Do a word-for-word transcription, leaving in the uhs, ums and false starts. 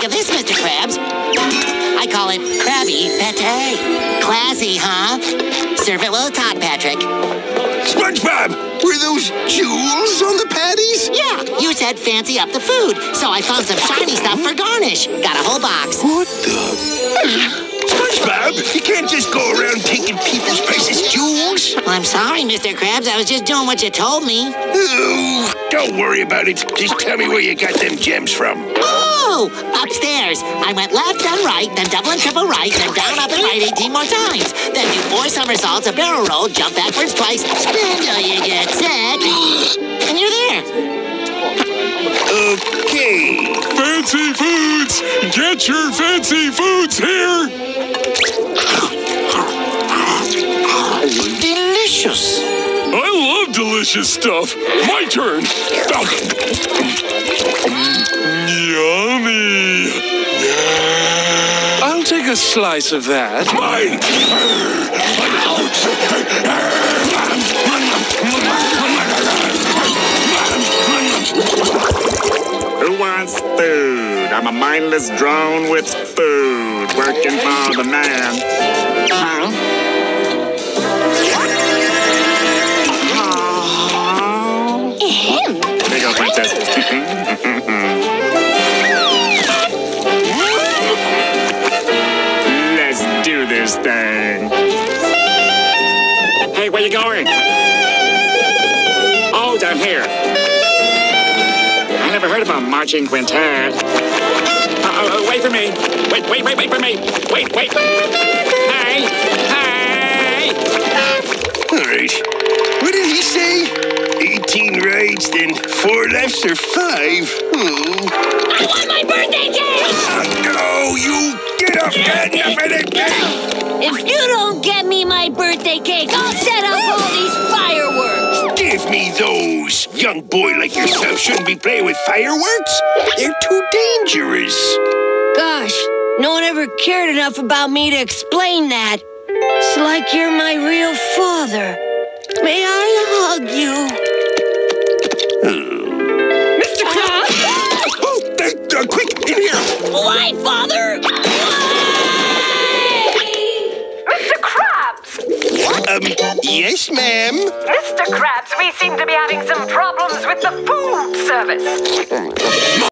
think of this, Mister Krabs? I call it Krabby Pate. Classy, huh? Serve it with a tot, Patrick. SpongeBob, were those jewels on the patties? Yeah, you said fancy up the food, so I found some shiny stuff for garnish. Got a whole box. What the? SpongeBob, you can't just go around taking people's precious jewels. Well, I'm sorry, Mister Krabs. I was just doing what you told me. Oh, don't worry about it. Just tell me where you got them gems from. Oh, upstairs. I went left, then right, then double and triple right, then down, up, and right eighteen more times. Then do four somersaults, a barrel roll, jump backwards twice, spin till you get sick, and you're there. Okay. Fancy foods! Get your fancy foods here! Delicious. I love delicious stuff. My turn. Yummy. I'll take a slice of that. Mine. Who wants food? I'm a mindless drone with food, working for the man. Huh? There you go, princess. Let's do this thing. Hey, where you going? Oh, down here. I never heard of a marching quintet. Uh, uh, wait for me. Wait, wait, wait, wait for me. Wait, wait. Hey, hey. All right. What did he say? eighteen rides, then four lefts or five? Oh. I want my birthday cake! Oh, no, you get off that enough of that cake! If you don't get me my birthday cake, I'll set up all these fireworks! Give me those! Young boy like yourself shouldn't be playing with fireworks. They're too dangerous. Gosh, no one ever cared enough about me to explain that. It's like you're my real father. May I hug you? Mister Krabs! Oh, uh, uh, quick, in here! Why, Father? Mister Krabs! Um, yes, ma'am? Mister Krabs, we seem to be having some problems with the food service.